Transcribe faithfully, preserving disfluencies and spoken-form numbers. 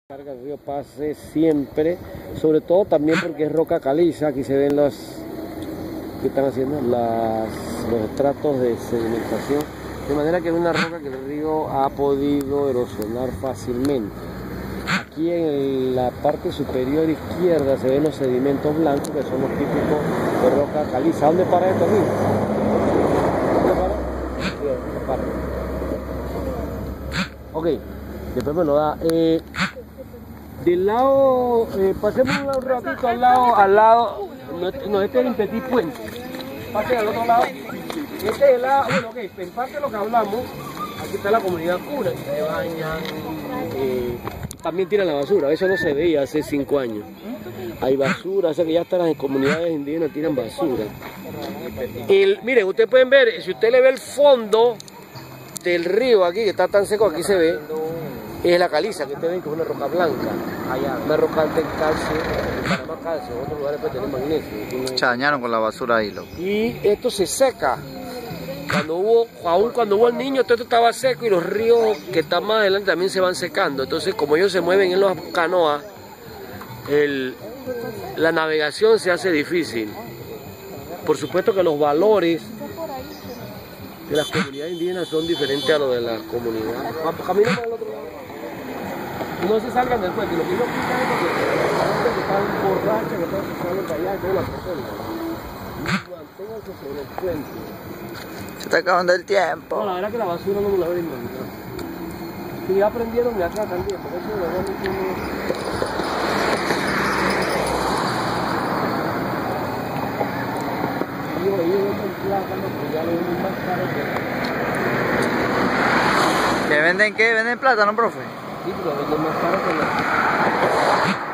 Carga el río Pase siempre, sobre todo también porque es roca caliza. Aquí se ven las que están haciendo las, los estratos de sedimentación, de manera que es una roca que el río ha podido erosionar fácilmente. Aquí en la parte superior izquierda se ven los sedimentos blancos, que son los típicos de roca caliza. ¿Dónde para esto, amigo? ¿Dónde para? Aquí, para. Ok, después me lo da. Eh, Del lado, eh, pasemos un ratito al lado, al lado, no, no este es el Petit Puente, pasen al otro lado, este es el lado, bueno, ok, en parte de lo que hablamos, aquí está la comunidad cura, se bañan, eh, también tiran la basura, eso no se veía hace cinco años, hay basura, o sea que ya hasta las comunidades indígenas tiran basura. El, miren, ustedes pueden ver, si usted le ve el fondo del río aquí, que está tan seco, aquí se ve, es la caliza, que ustedes ven que es una roca blanca, allá, una roca alta en calcio, en Panamá calcio, en otros lugares puede tener magnesio. Se dañaron con la basura ahí, loco. Y esto se seca. Cuando hubo, aún cuando hubo el niño, todo esto estaba seco y los ríos que están más adelante también se van secando. Entonces, como ellos se mueven en las canoas, el, la navegación se hace difícil. Por supuesto que los valores de las comunidades indígenas son diferentes a los de las comunidades. Camina para el otro lado. No se salgan del puente, lo que yo quita es porque que están borrachos, que están saliendo para allá, y todas las personas. Manténganse sobre el puente. Se está acabando el tiempo. No, la verdad que la basura no me la voy a inventar. Si ya aprendieron de acá también, porque eso de verdad no tiene... Y yo, ellos venden plátano, pero ya lo venden más caro que... ¿Que venden qué? ¿Venden plátano, profe? Sí, pero venden más caro que la...